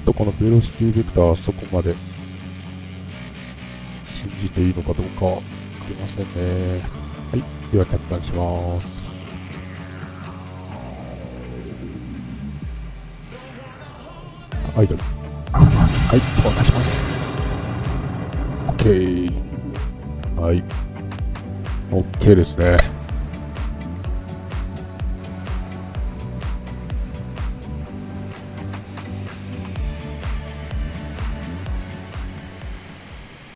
とこのベロシティベクター、そこまで信じていいのかどうかわかりませんね。はい。では、キャプターにします。アイドル。はい、渡します。OK。はい。OK ですね。